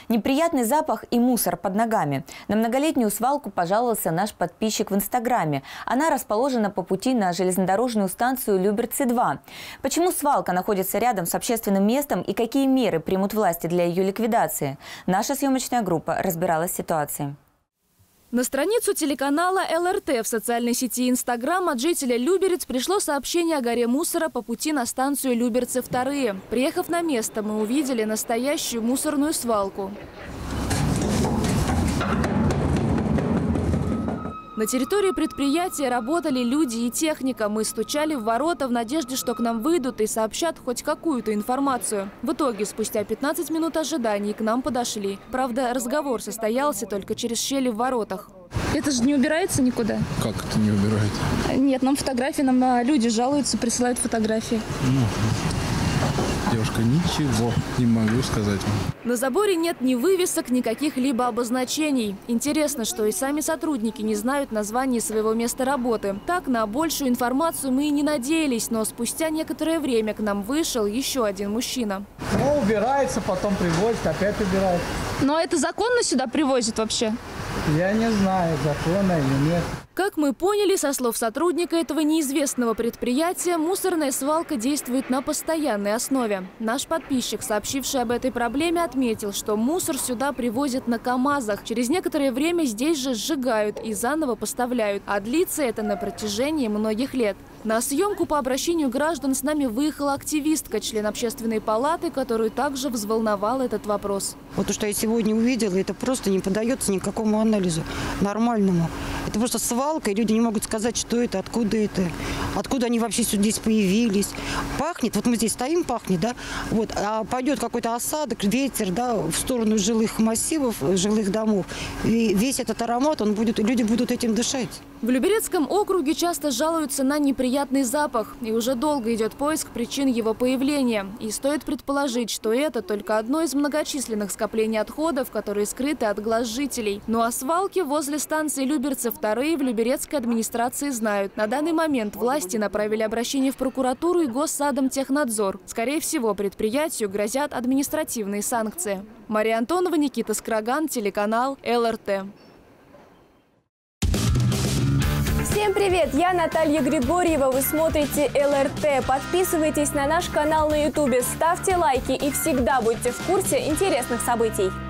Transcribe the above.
Неприятный запах и мусор под ногами. На многолетнюю свалку пожаловался наш подписчик в Инстаграме. Она расположена по пути на железнодорожную станцию Люберцы-2. Почему свалка находится рядом с общественным местом и какие меры примут власти для ее ликвидации? Наша съемочная группа разбиралась в ситуации. На страницу телеканала ЛРТ в социальной сети Инстаграм от жителя Люберец пришло сообщение о горе мусора по пути на станцию Люберцы-2. Приехав на место, мы увидели настоящую мусорную свалку. На территории предприятия работали люди и техника. Мы стучали в ворота в надежде, что к нам выйдут и сообщат хоть какую-то информацию. В итоге, спустя 15 минут ожиданий к нам подошли. Правда, разговор состоялся только через щели в воротах. Это же не убирается никуда? Как это не убирается? Нет, нам фотографии, нам люди жалуются, присылают фотографии. Девушка, ничего не могу сказать вам. На заборе нет ни вывесок, ни каких-либо обозначений. Интересно, что и сами сотрудники не знают название своего места работы. Так, на большую информацию мы и не надеялись, но спустя некоторое время к нам вышел еще один мужчина. Ну, убирается, потом привозит, опять убирает. Но это законно сюда привозят вообще? Я не знаю, законно или нет. Как мы поняли, со слов сотрудника этого неизвестного предприятия, мусорная свалка действует на постоянной основе. Наш подписчик, сообщивший об этой проблеме, отметил, что мусор сюда привозят на КАМАЗах. Через некоторое время здесь же сжигают и заново поставляют. А длится это на протяжении многих лет. На съемку по обращению граждан с нами выехала активистка, член общественной палаты, которую также взволновал этот вопрос. Вот то, что я сегодня увидела, это просто не поддается никакому анализу нормальному. Это просто свалка, и люди не могут сказать, что это, откуда они вообще здесь появились. Пахнет, вот мы здесь стоим, пахнет, да, вот, а пойдет какой-то осадок, ветер, да, в сторону жилых массивов, жилых домов, и весь этот аромат, люди будут этим дышать. В Люберецком округе часто жалуются на неприятный запах, и уже долго идет поиск причин его появления. И стоит предположить, что это только одно из многочисленных скоплений отходов, которые скрыты от глаз жителей. Ну а свалки возле станции Люберцы-2 в Люберецкой администрации знают. На данный момент власти направили обращение в прокуратуру и Госсадомтехнадзор. Скорее всего, предприятию грозят административные санкции. Мария Антонова, Никита Скраган, телеканал ЛРТ. Всем привет! Я Наталья Григорьева. Вы смотрите ЛРТ. Подписывайтесь на наш канал на YouTube, ставьте лайки и всегда будьте в курсе интересных событий.